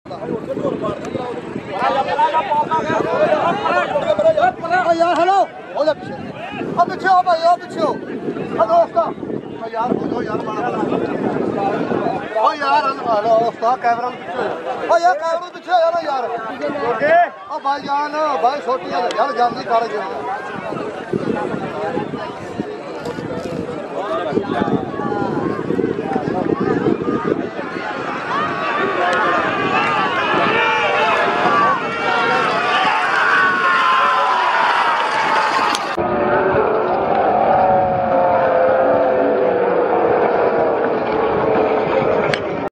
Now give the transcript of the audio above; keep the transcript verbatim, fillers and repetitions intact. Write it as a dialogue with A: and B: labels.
A: यार हेलो हो जा पीछे अब पीछे हो भाई अब पीछे हो दोस्त यार हो जाओ यार ओ यार हेलो दोस्त कैमरा पीछे ओ यार कैमरा पीछे हो ना यार ओके ओ भाई जान भाई छोटी यार जल्दी कर